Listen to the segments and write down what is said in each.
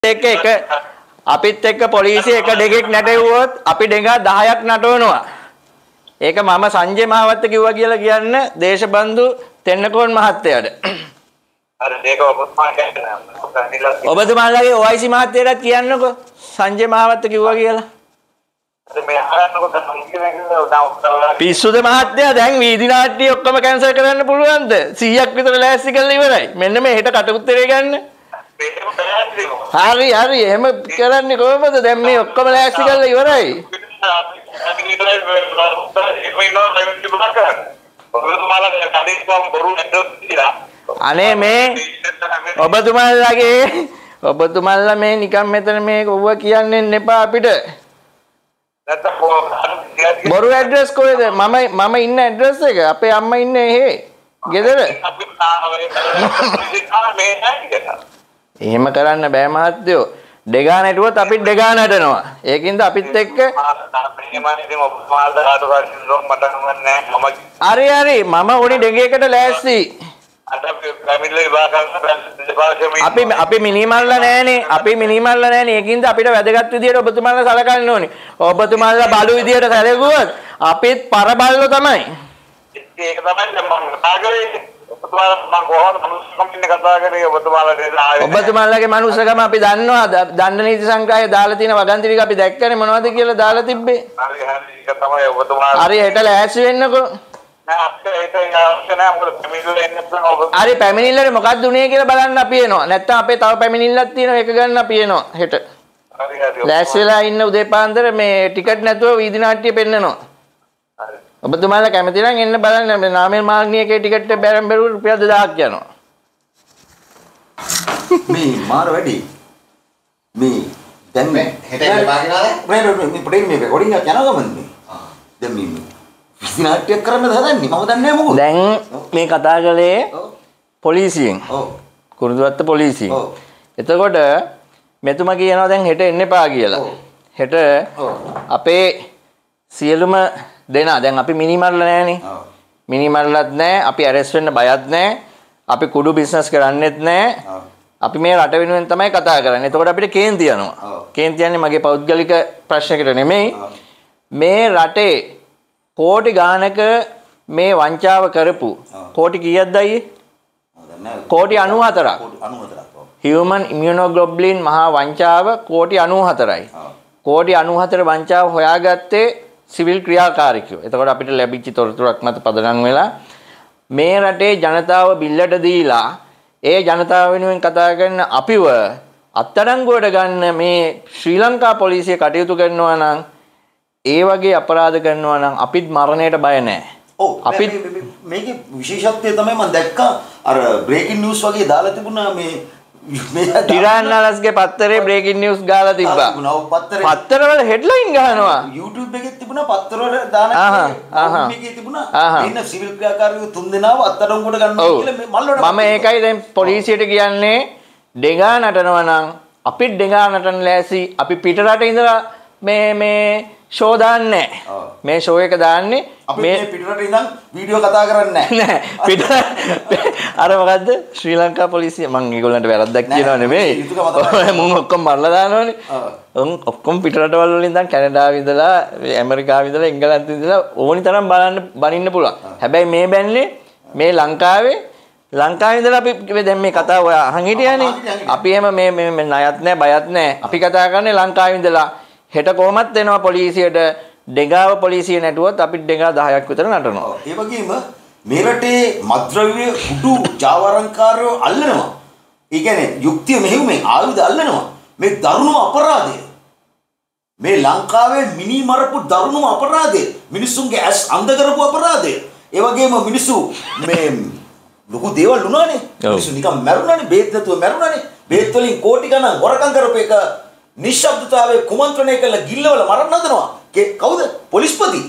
අපිත් එක්ක පොලිසිය එක දෙකෙක් නැටෙව්වොත් අපි ඩෙඟා 10ක් නටවනවා. ඒක මම සංජය මහවත්ත කිව්වා කියලා කියන්න දේශබන්දු තෙන්නකෝන් මහත්තයාට. අර ඒක ඔබතුමාලගේ OIC මහත්තයාට කියන්නකෝ සංජය මහවත්ත කිව්වා කියලා. පිස්සුද මහත්තයා දැන් වීදි නාට්‍ය ඔක්කොම කැන්සල් කරන්න පුළුවන්ද? 100ක් විතර ලෑස්ති කරලා ඉවරයි. මෙන්න මේ හෙට කට උත්තරේ ගන්න. හරි එහෙම කරන්නේ කොහොමද? දැන් මේ ඔක්කොම ලෑස්ති කරලා ඉවරයි. අනේ මේ ඔබතුමාලා මේ නිකන් මෙතන මේ කොව්වා කියන්නේ එපා අපිට. බොරු ඇඩ්‍රස් කොහෙද? මම ඉන්න ඇඩ්‍රස් එක අපේ අම්මා ඉන්නේ එහෙ ගෙදර. එහෙම කරන්න බෑ මහත්තයෝ. ඩෙගා නැටුවොත් අපිත් ඩෙගා නටනවා. ඒකින්ද අපිත් එක්ක හරි මම උඩි ඩෙගේකට ලෑස්ති. අපි මිනිමල්ලා නෑනේ. ඒකින්ද අපිට වැදගත් විදියට ඔබතුමාලා සලකන්න ඕනේ. ඔබතුමාලා බලු විදියට සැලකුවොත් අපිත් පරබල්ලෝ තමයි. ඒක තමයි මම කතා කරේ. ඔබතුමාලගේ මනුස්සකම අපි දන්නවා. දණ්ඩ නීති සංග්‍රහය දාලා තියෙන වගන්ති ටික අපි දැක්කනේ මොනවද කියලා දාලා තිබ්බේ. හරි ඒක තමයි ඔබතුමාලා. හරි හෙට ලෑස්ති වෙන්නකෝ. හරි පැමිණිල්ලනේ මොකක්ද උනේ කියලා බලන්න අපි එනවා. නැත්තම් අපේ තව පැමිණිල්ලක් තියෙනවා ඒක ගන්න අපි එනවා හෙට. හරි ලෑස්ති වෙලා ඉන්න උදේ පාන්දර මේ ටිකට් නැතුව වීදි නාට්‍ය පෙන්නනවා. හරි ඔබතුමාලා කැමති නම් එන්න බලන්න. මේ නාමල් මාර්ගණියකේ ටිකට් එක බැරම් බැලුවොත් රුපියල් 2000ක් යනවා. මේ මාර වැඩි. මේ දැන් මේ හෙට එපාගෙනාද? මේ පොඩි මේ රෙකෝඩින් එකක් යනවා ගමන් මේ. දැන් මේ විසිනාට්‍යයක් කරන්න හදන්නේ මම දන්නේ නැහැ මොකද. දැන් මේ කතා කළේ පොලිසියෙන්. ඔව්. කුරුඳුවත්ත පොලිසියෙන්. ඔව්. එතකොට මෙතුමා කියනවා දැන් හෙට එන්න එපා කියලා. හෙට අපේ සියලුම දෙනා දැන් අපි මිනිමල්ලා නෑනේ. මිනිමල්ලත් නෑ. අපි ඇරෙස්ට් වෙන්න බයත් නෑ. අපි කුඩු බිස්නස් කරන්නෙත් නෑ. අපි මේ රට වෙනුවෙන් තමයි කතා කරන්නේ. එතකොට අපිට කේන්ති යනවා. කේන්ති යන්නේ මගේ පෞද්ගලික ප්‍රශ්නයකට නෙමෙයි. මේ රටේ කෝටි ගානක මේ වංචාව කරපු කෝටි කීයක්ද අයියේ? කෝටි 94ක්. හියුමන් ඉමුනෝග්ලොබුලින් මහා වංචාව කෝටි 94යි. කෝටි 94 වංචාව හොයාගත්තේ සිවිල් ක්‍රියාකාරීකයෝ. එතකොට අපිට ලැබිච්ච තොරතුරක් මත පදනම් වෙලා මේ රටේ ජනතාව බිල්ලට දීලා ඒ ජනතාව වෙනුවෙන් කතා කරන අපිව අත්අඩංගුවට ගන්න මේ ශ්‍රී ලංකා පොලිසිය කටයුතු කරනවා නම් ඒ වගේ අපරාධ කරනවා නම් අපිත් මරණයට බය නැහැ. ඔව් අපි මේකේ විශේෂත්වය තමයි මම දැක්කා අර බ්‍රේකින් නිවුස් වගේ දාලා තිබුණා මේ ටිරාන්නාලස්ගේ පත්තරේ බ්‍රේකින් නිවුස් ගාලා තිබ්බා. පත්තර වල හෙඩ්ලයින් ගහනවා. YouTube එකේ තිබුණා පත්තර වල දාන මේකේ තිබුණා මෙන්න සිවිල් ක්‍රියාකාරීව 3 දෙනාව අත්අඩංගුවට ගන්නවා කියලා මල්ලට මම ඒකයි දැන් පොලිසියට කියන්නේ ඩෙගා නටනවා නම් අපිත් ඩෙගා නටන ලෑසි. අපි පිට රට ඉඳලා මේ ෂෝ දාන්නේ නැහැ. මේ ෂෝ එක දාන්නේ මේ පිටරට ඉඳන් වීඩියෝ කතා කරන්නේ නැහැ. පිට අර මොකද්ද ශ්‍රී ලංකා පොලිසිය මම ඒගොල්ලන්ට වැරද්දක් කියනවා නෙමෙයි. මුන් ඔක්කොම මරලා දානවනේ. ඔක්කොම පිටරටවල වල ඉඳන් කැනඩාව ඉඳලා ඇමරිකාව ඉඳලා එංගලන්තේ ඉඳලා ඕනි තරම් බනින්න පුළුවන්. හැබැයි මේ බැන්නේ මේ ලංකාවේ ඉඳලා අපි දැන් මේ කතාව අහන් හිටියානේ. අපි එහෙම මේ ණයත් නැහැ බයත් නැහැ. අපි කතා කරන්නේ ලංකාවේ ඉඳලා. හෙට කොහොමත් එනවා පොලිසියට ඩෙගාව පොලිසිය නැටුවොත් අපි ඩෙගා 10ක් විතර නටනවා. ඒ වගේම මේ රටේ මද්ද්‍රව්‍ය කුඩු ජාවාරම්කාරයෝ අල්ලනවා. ඒ කියන්නේ යුක්තිය මෙහෙයුමෙන් ආයුධ අල්ලනවා. මේ දරුණු අපරාධය. මේ ලංකාවේ මිනි මරපු දරුණු අපරාධය. මිනිස්සුන්ගේ ඇස් අන්ධ කරපු අපරාධය. ඒ වගේම මිනිස්සු මේ ලොකු දේවල් වුණානේ. මිනිස්සු නිකන් මැරුණානේ. බේත් නැතුව මැරුණානේ. බේත් වලින් කෝටි ගණන් හොරකම් කරපු එක නිශ්ශබ්දතාවයේ කුමන්ත්‍රණය කළ ගිල්ලවල මරන්න හදනවා. කවුද? පොලිස්පති.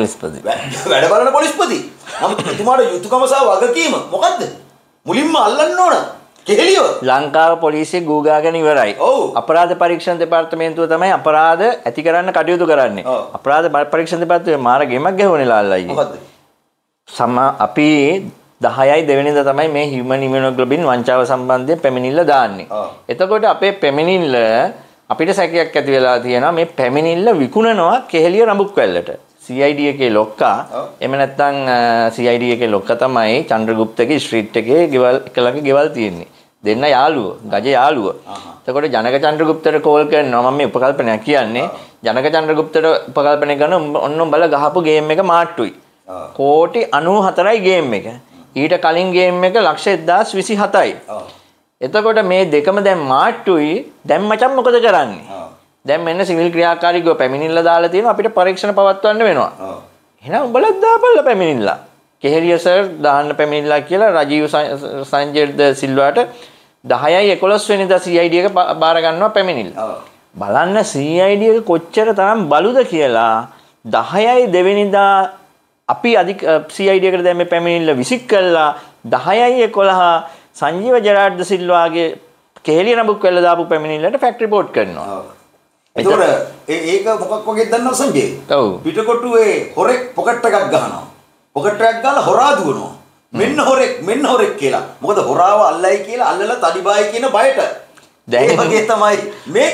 වැඩ බලන පොලිස්පති. නමුත් එතුමාට යුතුයකම සහ වගකීම මොකද්ද? මුලින්ම අල්ලන්න ඕන. කෙහෙලියව. ලංකාව පොලිසිය ගූගාගෙන ඉවරයි. අපරාධ පරීක්ෂණ දෙපාර්තමේන්තුව තමයි අපරාධ ඇති කරන්න කටයුතු කරන්නේ. අපරාධ පරීක්ෂණ දෙපාර්තමේන්තුවේ මාර ගෙමක් ගැහුවනේ ලාල්ලා අයියේ. මොකද්ද? අපි 10යි දෙවෙනිදා තමයි මේ human immunoglobulin වංචාව සම්බන්ධයෙන් පැමිණිල්ල දාන්නේ. එතකොට අපේ පැමිණිල්ල අපිට සැකයක් ඇති වෙලා තියෙනවා මේ පැමිණිල්ල විකුණනවා කෙහෙලිය රඹුක් වැල්ලට. CID එකේ ලොක්කා එහෙම නැත්නම් CID එකේ ලොක්කා තමයි චන්ද්‍රගුප්තගේ ස්ට්‍රීට් එකේ ගෙවල් එකලගේ ගෙවල් තියෙන්නේ. දෙන්න යාළුවෝ, ගජ යාළුවෝ. එතකොට ජනක චන්ද්‍රගුප්තට කෝල් කරනවා මම මේ උපකල්පනයක් කියන්නේ. ජනක චන්ද්‍රගුප්තට උපකල්පනය කරන ඔන්න උඹලා ගහපු ගේම් එක මාට්ටුයි. කෝටි 94යි ගේම් එක. ඊට කලින් ගේම් එක ලක්ෂ 1027යි. එතකොට මේ දෙකම දැන් මාට්ටුයි. දැන් මචං මොකද කරන්නේ? දැන් මෙන්න සිවිල් ක්‍රියාකාරීකව පැමිණිල්ල දාලා තියෙනවා අපිට පරීක්ෂණ පවත්වන්න වෙනවා. එහෙනම් උඹලා දාපල්ලා පැමිණිල්ල. කෙහෙලිය සර් දාන්න පැමිණිල්ල කියලා රජීව් සංජය් ද සිල්වාට 10යි 11 වෙනිදා CID එක බාර ගන්නවා පැමිණිල්ල. බලන්න CID එක කොච්චර තරම් බලුද කියලා 10යි දෙවෙනිදා අපි අධික CID එකට දැන් මේ පැමිණිල්ල විසික් කළා 10යි 11 සංජීව ජෙරාඩ් ද සිල්වාගේ කෙහෙලිය නඹුක් වෙලා දාපු පැමිණිල්ලට ෆැක්ට් රිපෝට් කරනවා. එතකොට ඒක මොකක් වගේ දන්නව සංජේ? ඔව්. පිටකොටුවේ හොරෙක් පොකට් එකක් ගහනවා. පොකට් එකක් ගාලා හොරා දුවනවා. මෙන්න හොරෙක් කියලා. මොකද හොරාව අල්ලයි කියලා අල්ලලා තඩිබායි කියන බයට. දැන් ඒ වගේ තමයි මේ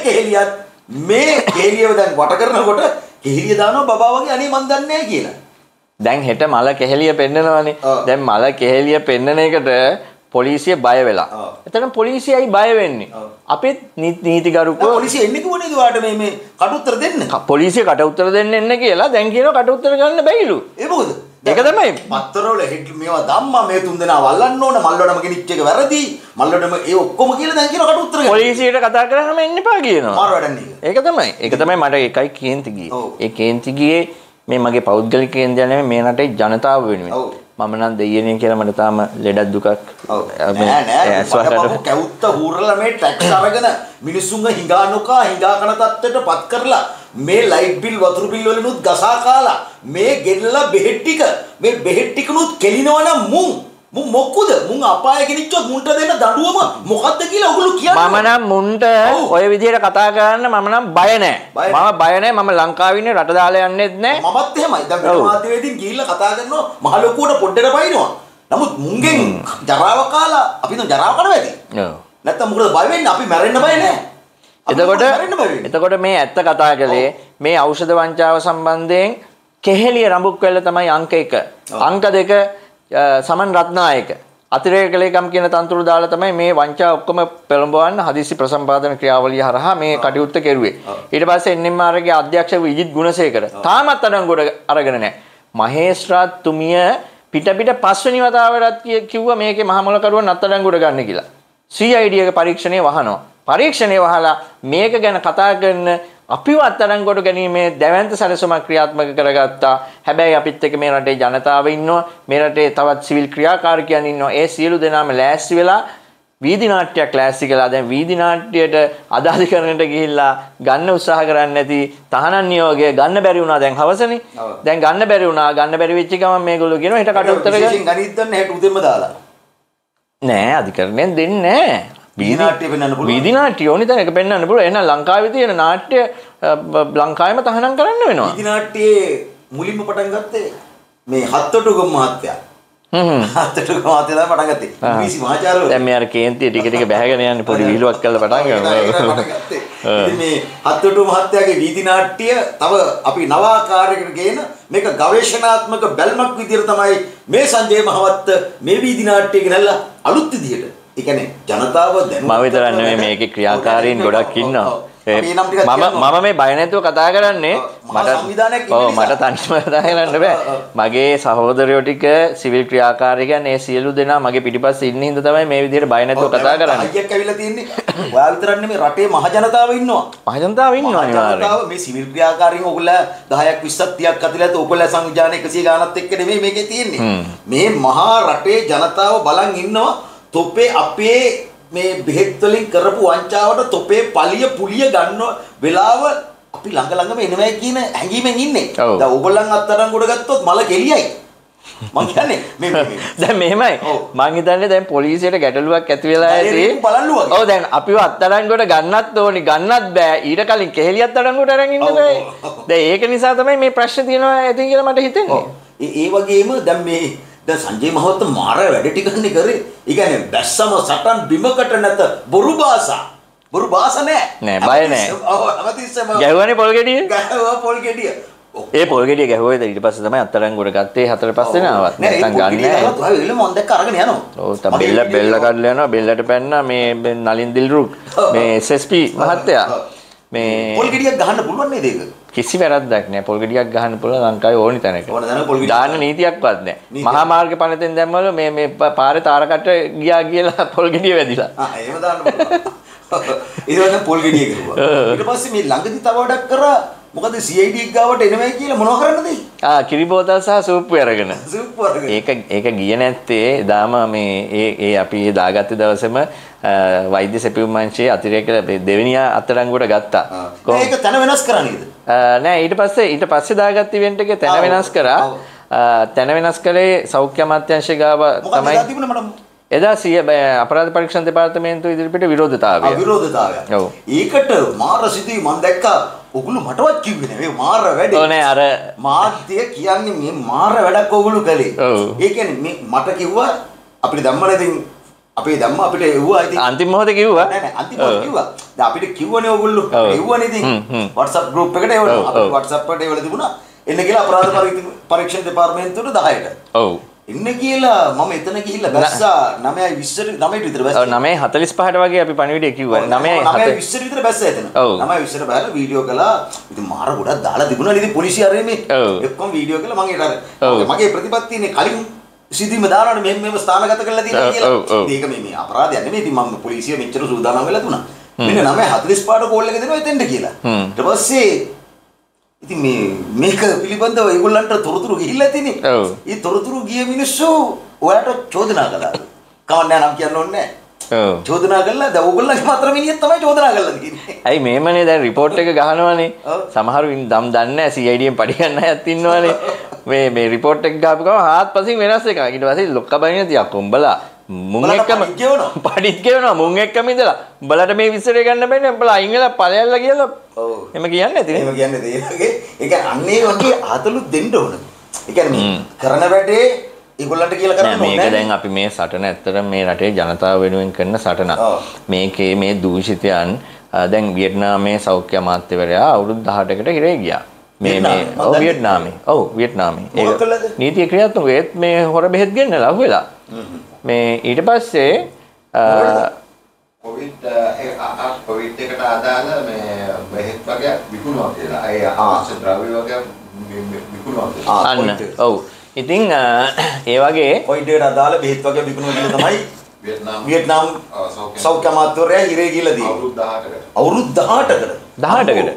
කෙහෙලියව දැන් වට කරනකොට කෙහෙලිය දානවා බබා වගේ අනේ මන් දන්නේ නැහැ කියලා. දැන් හෙට මල කෙහෙලිය පෙන්නනවානේ. දැන් මල කෙහෙලිය පෙන්නන එකට පොලිසිය බය වෙලා. එතන පොලිසියයි බය වෙන්නේ. අපේ නීතිගරුකව පොලිසිය එන්නේ කොහොමද ඔයාලට මේ කට උත්තර දෙන්න? පොලිසිය කට උත්තර දෙන්න එන්න කියලා දැන් කියනවා කට උත්තර ගන්න බැයිලු. ඒ මොකද? ඒක තමයි පත්තරවල හෙඩ් මේවා ධම්මා මේ තුන් දෙනා වල්ලන්න ඕන මල්ලඩම ගෙනිච්ච එක වැරදි. මල්ලඩම ඒ ඔක්කොම කියලා දැන් කියනවා කට උත්තර ගන්න. පොලිසියට කතා කරාම එන්න එපා කියනවා. මාර වැඩන්නේ. ඒක තමයි මට එකයි කේන්ති ගියේ. ඒ කේන්ති ගියේ මේ මගේ පෞද්ගලික කේන්ද්‍රය නෙමෙයි මේ රටේ ජනතාව වෙනුවෙන්. මම නම් දෙයියනේ කියලා මට තාම ලෙඩක් දුකක් නෑ කැවුත්ත හූරලා මේ ටැක්ස් අරගෙන මිනිස්සුන්ගේ හිඟා නොකා හිඟා කන තත්ත්වයට පත් කරලා මේ ලයිට් බිල් වතුරු බිල් වලිනුත් ගසා කාලා මේ ගෙනලා බෙහෙත් ටිකනුත් කෙලිනවනම් මුන් මොකුද මුන් අපාය ගෙනිච්චොත් මුන්ට දෙන්න දඬුවම මොකද්ද කියලා ඔගොල්ලෝ කියන්නේ මම නම් මුන්ට ඔය විදිහට කතා කරන්න මම නම් බය නැහැ මම බය නැහැ මම ලංකාවේ ඉන්නේ රට දාලා යන්නෙත් නැහැ මමත් එහෙමයි දැන් මේ මාධ්‍යවේදීන් ගිහිල්ලා කතා කරනවා මහ ලොකුවට පොඩ්ඩට බයිනවා නමුත් මුන්ගෙන් ජරාව කාලා අපි නම් ජරාව කනවා ඇති ඔව් නැත්තම් මොකද බය වෙන්නේ අපි මැරෙන්න බය නැහැ එතකොට මේ ඇත්ත කතා කළේ මේ ඖෂධ වංචාව සම්බන්ධයෙන් කෙහෙලිය රඹුක්වැල්ල තමයි අංක 1 අංක 2 සමන් රත්නායක අතිරේක ලේකම් කියන තනතුරු දාලා තමයි මේ වංචා ඔක්කොම පෙළඹවන්න හදිසි ප්‍රසම්පාදන ක්‍රියාවලිය හරහා මේ කටයුත්ත කෙරුවේ. ඊට පස්සේ NMRගේ අධ්‍යක්ෂ විජිත් ගුණසේකර තාමත් අඩංගුවට අරගෙන නැහැ. මහේස්ත්‍රාත් තුමිය පිට 5 වෙනි වතාවටත් කිව්වා මේකේ මහමොලකරුවන් අත්අඩංගුවට ගන්න කියලා. CID එක පරීක්ෂණය වහනවා. පරීක්ෂණය වහලා මේක ගැන කතා කරන අපිව අත්අඩංගුවට ගැනීමේ දැවැන්ත සැලසුමක් ක්‍රියාත්මක කරගත්තා. හැබැයි අපිත් එක්ක මේ රටේ ජනතාව ඉන්නවා. මේ රටේ තවත් සිවිල් ක්‍රියාකාරකයන් ඉන්නවා. ඒ සියලු දෙනාම ලෑස්ති වෙලා වීදි නාට්‍යයක් ලෑස්ති කළා. දැන් වීදි නාට්‍යයට අදාධිකරණයට ගිහිල්ලා ගන්න උත්සාහ කරන්නේ නැති තහනම් නියෝගය ගන්න බැරි වුණා දැන් හවසනේ. දැන් ගන්න බැරි වුණා. ගන්න බැරි වෙච්ච ගමන් මේගොල්ලෝ කියනවා හෙට කට උත්තර ගන්න. ගණිත දන්න හෙට උදෙන්ම දාලා. නෑ අධිකරණයෙන් දෙන්නේ නෑ. වීදි නාට්‍ය ඕනි තැනක පෙන්වන්න පුළුවන්. එහෙනම් ලංකාවේ තියෙන නාට්‍ය ලංකාවෙම තහනම් කරන්න වෙනවා. වීදි නාට්‍යයේ මුලින්ම පටන් ගත්තේ මේ හත්තොටුගම මහත්තයා. හත්තොටුගම මහත්තයා තමයි පටන් ගත්තේ. ඉංග්‍රීසි මහාචාර්යවරු. දැන් මේ අර කේන්තිය ටික ටික බැහැගෙන යන්නේ පොඩි විහිළුවක් කරලා පටන් ගන්නවා. ඉතින් මේ හත්තොටු මහත්තයාගේ වීදි නාට්‍ය තව අපි නව ආකාරයකට ගේන මේක ගවේෂණාත්මක බැල්මක් විදිහට තමයි මේ සංජය මහවත්ත මේ වීදි නාට්‍ය ගෙනල්ලා අලුත් විදිහට ඒ කියන්නේ ජනතාව දැනුම මම විතරක් නෙමෙයි මේකේ ක්‍රියාකාරීන් ගොඩක් ඉන්නවා. මම මේ බය නැතුව කතා කරන්නේ මට තනියම කතා කරන්න බෑ. මගේ සහෝදරයෝ ටික සිවිල් ක්‍රියාකාරීකයන් ඒ සියලු දෙනා මගේ පිටිපස්සේ ඉන්න හින්දා තමයි මේ විදිහට බය නැතුව කතා කරන්නේ. අයියක් ඇවිල්ලා තියෙන්නේ. ඔයා විතරක් නෙමෙයි රටේ මහ ජනතාව ඉන්නවා. මහ ජනතාව ඉන්නවා අනිවාර්යයෙන්. මේ සිවිල් ක්‍රියාකාරීන් ඔයගොල්ලෝ 10ක් 20ක් 30ක් අතලත් ඔයගොල්ලෝ සංවිධාන 100 ගානත් එක්ක නෙමෙයි මේකේ තියෙන්නේ. මේ මහා රටේ ජනතාව බලන් ඉන්නවා. තොපේ අපේ මේ බෙහෙත් වලින් කරපු වංචාවට තොපේ පලිය පුලිය ගන්න වෙලාව අපි ළඟ ළඟම එනවා කියන හැඟීමෙන් ඉන්නේ. දැන් ඕගොල්ලන් අත්අඩංගුවට ගත්තොත් මල කෙලියයි. මං කියන්නේ මේ දැන් මෙහෙමයි. මං හිතන්නේ දැන් පොලිසියට ගැටලුවක් ඇති වෙලා ඇති. ඔව් දැන් අපිව අත්අඩංගුවට ගන්නත් ඕනි ගන්නත් බෑ. ඊට කලින් කෙහෙලියත් අත්අඩංගුවට අරන් ඉන්න බෑ. දැන් ඒක නිසා තමයි මේ ප්‍රශ්නේ තියෙනවා ඇති කියලා මට හිතෙන්නේ. ඒ වගේම දැන් මේ දැන් සංජය මහත්තයා මාර වැඩ ටිකන්නේ කරේ. ඒ කියන්නේ බැස්සම සටන් බිමකට නැත බොරු භාෂා. බොරු භාෂා නෑ බය නෑ. ඔව් හැමතිස්සෙම ගැහුවනේ පොල් ගෙඩිය. ගැහුවා පොල් ගෙඩිය. ඒ පොල් ගෙඩිය ගැහුවේද ඊට පස්සේ තමයි අත්අඩංගුවට ගත්තේ 4-5 දෙනාවත්. නැත්තම් ගන්න නෑ. ඔය එළ මොන් දැක්ක අරගෙන යනවා. ඔව් තම බෙල්ල කඩලා යනවා. බෙල්ලට පැන්නා මේ නලින් දිල්රුක් මේ SSP මහත්තයා. මේ පොල් ගෙඩියක් ගහන්න පුළුවන් නේද ඒක? කිසි වැරද්දක් නෑ. පොල් ගෙඩියක් ගහන්න පුළුවන් ලංකාවේ ඕනි තැනක. ඕන තැනක පොල් ගෙඩියක් දාන්න නීතියක්වත් නෑ. මහා මාර්ග පනතෙන් දැම්මලු මේ පාරේ තාරකට ගියා කියලා පොල් ගෙඩිය වැදිලා. එහෙම දාන්න පුළුවන්. ඊට පස්සේ පොල් ගෙඩිය කරුවා. ඊට පස්සේ මේ ළඟදි තව වැඩක් කරා. මොකද CID එක ගාවට එනවයි කියලා මොනව කරන්නද? කිරි බෝතල් සහ සූප්පු අරගෙන. සූප්පු අරගෙන. ඒක ගිය නැත්තේ එදාම මේ ඒ අපි ඒ දාගත්ත දවසේම වෛද්‍ය සැපයුම් අංශයේ අතිරේක දෙවෙනි අත්අඩංගුවට ගත්තා. ඒක තන වෙනස් කරා නේද? නෑ ඊට පස්සේ දාගත්ත ඉවෙන්ට් එකේ තැන වෙනස් කරා. තැන වෙනස් කළේ සෞඛ්‍ය අමාත්‍යාංශය ගාව තමයි. මොකක්ද තිබුණේ මට? එදා අපරාධ පරීක්ෂණ දෙපාර්තමේන්තුව ඉදිරිපිට විරෝධතාවය. විරෝධතාවය. ඔව්. ඒකට මාර සිදුවි මම දැක්කා. ඔගොල්ලෝ මටවත් කිව්වේ නෑ මේ මාර වැඩේ. ඕනේ අර මාධ්‍ය කියන්නේ මේ මාර වැඩක් ඔගොල්ලෝ කළේ. ඔව්. ඒ කියන්නේ මේ මට කිව්වා අපිට ධම්මනේ ඉතින් අපේ ධම්ම අපිට එව්වා ඉතින් අන්තිම මොහොතේ කිව්වා. නෑ අන්තිම මොහොතේ කිව්වා. දැන් අපිට කිව්වනේ ඔගොල්ලෝ එව්වනේ ඉතින් WhatsApp group එකට එවනවා. අපේ WhatsApp එකට එවලා තිබුණා. එන්න කියලා අපරාධ පරීක්ෂණ දෙපාර්තමේන්තුවට 10ට. ඔව්. එන්න කියලා මම එතන ගිහිල්ලා බැස්සා 9:20ට 9ට විතර බැස්සා. ඔව් 9:45ට වගේ අපි පණිවිඩය කිව්වා. 9:20ට විතර බැස්සා එතන. 9:20ට බහලා වීඩියෝ කළා. ඉතින් මාර ගොඩක් දාලා තිබුණා නේද පොලිසිය අරගෙන මේ. එක්කම වීඩියෝ කළා මම ඒකට අර මගේ ප්‍රතිපත්තියනේ කලින් සිදුවීම දානවනේ මෙහෙම ස්ථානගත කරලා තියෙනවා කියලා. ඒක මේ අපරාධයක් නෙමෙයි. ඉතින් මම පොලිසිය මෙච්චර සූදානම් වෙලා තුනා. මෙන්න 9:45ට කෝල් එක දෙනවා එතෙන්ට කියලා. ඊට පස්සේ ඉතින් මේක පිළිබඳව ඒගොල්ලන්ට තොරතුරු ගිහිල්ලා තියෙන්නේ. ඔව්. ඒ තොරතුරු ගිය මිනිස්සු ඔයාලට චෝදනා කළා. කවන්නේ නම් කියන්න ඕනේ නැහැ. ඔව්. චෝදනා කළා. දැන් ඕගොල්ලන්ගේ මාත්‍ර මිනිහෙක් තමයි චෝදනා කළා තියෙන්නේ. ඇයි මේමනේ දැන් රිපෝට් එක ගහනවනේ. සමහරු දම් දන්නේ නැහැ CID එකෙන් පඩි ගන්න අයත් ඉන්නවනේ. මේ රිපෝට් එක ගාපු ගමන් හාත්පසින් වෙනස් එකක්. ඊට පස්සේ ලොක්ක බණින තියක් උඹලා මුන් එක්කම පඩිත් ගෙවනවා මුන් එක්කම ඉඳලා උඹලට මේ විස්තරය ගන්න බෑනේ උඹලා අයින් වෙලා ඵලයල්ලා කියලා ඔව් එම කියන්නේ නැතිනේ එහෙම කියන්නේ තේරෙන්නේ ඒක අන්නේ වගේ ආතලු දෙන්න ඕන ඒ කියන්නේ කරන වැඩේ ඒගොල්ලන්ට කියලා කරන්න ඕනේ මේක දැන් අපි මේ සටන ඇත්තටම මේ රටේ ජනතාව වෙනුවෙන් කරන සටනක් මේකේ මේ දූෂිතයන් දැන් වියට්නාමයේ සෞඛ්‍ය අමාත්‍යවරයා අවුරුදු 18කට හිරේ ගියා වියට්නාමයේ නීතිය ක්‍රියාත්මක වෙත් මේ හොර බෙහෙත් ගෙන්නලා අහුවෙලා මේ ඊට පස්සේ කොවිඩ් එකට අදාළ මේ බෙහෙත් වගේ විකුණුවා කියලා. ඒ අවශ්‍ය ද්‍රව්‍ය වගේ විකුණුවා කියලා. අන්න ඔව්. ඉතින් ඒ වගේ කොවිඩ් එකට අදාළ බෙහෙත් වගේ විකුණුවා කියලා තමයි වියට්නාම් සෞඛ්‍ය අමාත්‍යවරයා හිරේ ගිහලා තියෙන්නේ. අවුරුදු 18කට.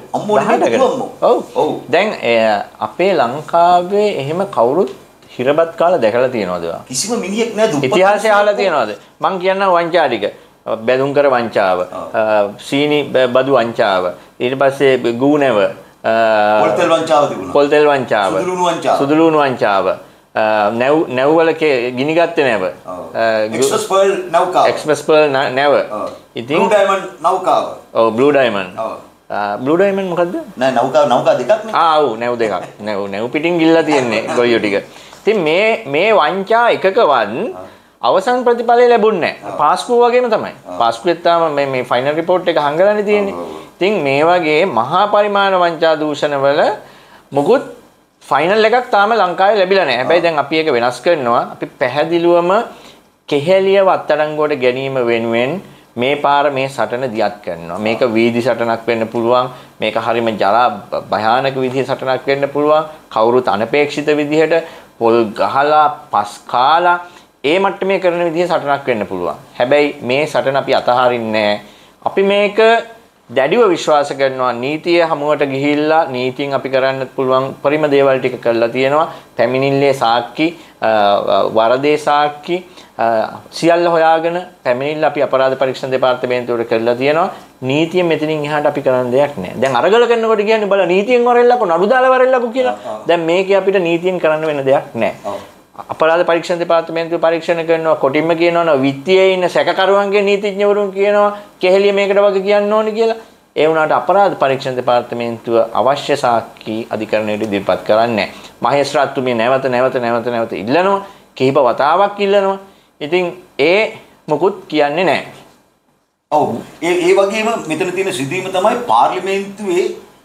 ඔව්. දැන් අපේ ලංකාවේ එහෙම කවුරුත් හිරබත් කාලා දැකලා තියෙනවද? කිසිම මිනිහෙක් නෑ දුප්පත්. ඉතිහාසය අහලා තියෙනවද? මං කියන්නම් වංචා ටික. බැදුම් කර වංචාව, සීනි බදු වංචාව, ඊට පස්සේ ගූණව, පොල්තෙල් වංචාව තිබුණා. පොල්තෙල් වංචාව, සුදුලුණු වංචාව, නැව් වල ගිනි ගත්තේ නැව. එක්ස්ප්‍රස් පර්ල් නෞකාව. එක්ස්ප්‍රස් පර්ල් නැව. ඉතින් බ්ලූ ඩයමන්ඩ් නෞකාව. ඔව් බ්ලූ ඩයමන්ඩ්. බ්ලූ ඩයමන්ඩ් මොකද්ද? නෑ නෞකා දෙකක් නේ. ඔව් නැව් දෙකක්. නැව් පිටින් ගිල්ලා තියෙන්නේ ගොයියෝ ටික. ඉතින් මේ වංචා එකකවත් අවසන් ප්‍රතිඵලය ලැබුණේ නැහැ. පාස්කුව වගේම තමයි. පාස්කුවෙත් තාම මේ ෆයිනල් රිපෝට් එක හංගලානේ තියෙන්නේ. ඉතින් මේ වගේ මහා පරිමාණ වංචා දූෂණ වල මොකුත් ෆයිනල් එකක් තාම ලංකාවේ ලැබිලා නැහැ. හැබැයි දැන් අපි ඒක වෙනස් කරනවා. අපි පැහැදිලිවම කෙහෙලියව අත්අඩංගුවට ගැනීම වෙනුවෙන් මේ පාර මේ සටන දියත් කරනවා. මේක වීදි සටනක් වෙන්න පුළුවන්. මේක හරිම ජරා භයානක විදිහේ සටනක් වෙන්න පුළුවන්. කවුරුත් අනපේක්ෂිත විදිහට පොල් ගහලා පස් කාලා ඒ මට්ටමේ කරන විදිහේ සටනක් වෙන්න පුළුවන්. හැබැයි මේ සටන අපි අතහරින්නේ අපි මේක දැඩිව විශ්වාස කරනවා. නීතිය හමුවට ගිහිල්ලා නීතියෙන් අපි කරන්න පුළුවන් පරිම දේවල් ටික කරලා තියෙනවා. පැමිණිල්ලේ සාක්ෂි, වරදේ සාක්ෂි සියල්ල හොයාගෙන පැමිණිල්ල අපි අපරාධ පරීක්ෂණ දෙපාර්තමේන්තුවට කරලා තියෙනවා. නීතිය මෙතනින් එහාට අපි කරන්න දෙයක් නැහැ. දැන් අරගල කරනකොට කියන්නේ බල නීතියෙන් වරෙල්ලකෝ නඩු දාලා වරෙල්ලකෝ කියලා. දැන් මේකේ අපිට නීතියෙන් කරන්න වෙන දෙයක් නැහැ. අපරාධ පරීක්ෂණ දෙපාර්තමේන්තුව පරීක්ෂණ කරනවා කොටින්ම කියනවා විත්තියේ ඉන්න සැකකරුවන්ගේ නීතිඥවරුන් කියනවා කෙහෙලිය මේකට වගේ කියන්න ඕනේ කියලා. ඒ වුණාට අපරාධ පරීක්ෂණ දෙපාර්තමේන්තුව අවශ්‍ය සාක්ෂි අධිකරණයට ඉදිරිපත් කරන්නේ නැහැ. මහේස්ත්‍රාත්තුමිය නැවත ඉල්ලනවා කිහිප වතාවක් ඉල්ලනවා. ඉතින් ඒ මොකුත් කියන්නේ නැහැ. ඔව් ඒ වගේම මෙතන තියෙන සිදුවීම තමයි පාර්ලිමේන්තුවේ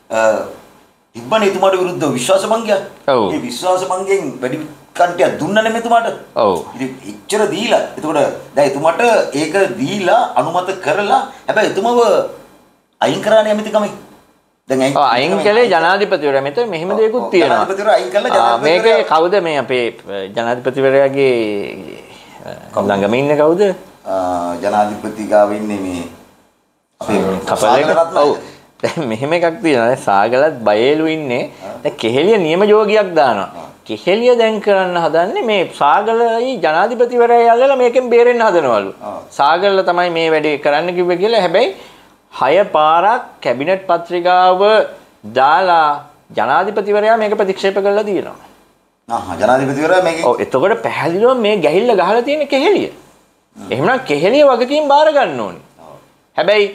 තිබ්බනේ එතුමාට විරුද්ධව විශ්වාස භංගයක්. ඔව්. ඒ විශ්වාස භංගයෙන් වැඩි කන්ටියක් දුන්නනේ මෙතුමාට. ඔව්. ඉතින් එච්චර දීලා එතකොට දැන් එතුමාට ඒක දීලා අනුමත කරලා හැබැයි එතුමව අයින් කරානේ ඇමතිකමෙන්. දැන් අයින් කළේ ජනාධිපතිවරයා. මෙතන මෙහෙම දෙයක්ත් තියෙනවා. ජනාධිපතිවරයා අයින් කළා ජනාධිපතිවරයා. මේකේ කවුද මේ අපේ ජනාධිපතිවරයාගේ ළඟම ඉන්නේ කවුද? ජනාධිපති ගාව ඉන්නේ මේ අපේ කපලේක. ඔව්. දැන් මෙහෙම එකක් තියෙනවා. සාගලත් බයේලු ඉන්නේ. දැන් කෙහෙලිය නියම ජෝගියක් දානවා. කෙහෙලිය දැන් කරන්න හදන්නේ මේ සාගලයි ජනාධිපතිවරයා යල්ලලා මේකෙන් බේරෙන්න හදනවලු. සාගල තමයි මේ වැඩේ කරන්න කිව්වේ කියලා. හැබැයි 6 පාරක් කැබිනට් පත්‍රිකාව දාලා ජනාධිපතිවරයා මේක ප්‍රතික්ෂේප කරලා තියෙනවා. ජනාධිපතිවරයා මේක ඔව් එතකොට පැහැදිලිව මේ ගැහිල්ල ගහලා තියෙන කෙහෙලිය. එහෙමනම් කෙහෙලිය වගකීම් බාර ගන්න ඕනේ. හැබැයි